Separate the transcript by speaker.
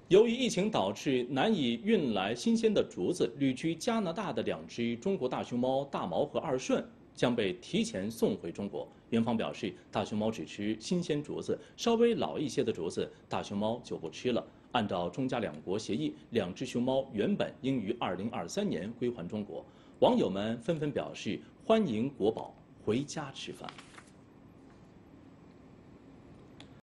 Speaker 1: 由于疫情导致难以运来新鲜的竹子，旅居加拿大的2只中国大熊猫大毛和二顺将被提前送回中国。园方表示，大熊猫只吃新鲜竹子，稍微老一些的竹子，大熊猫就不吃了。按照中加两国协议，2只熊猫原本应于2023年归还中国。网友们纷纷表示欢迎国宝回家吃饭。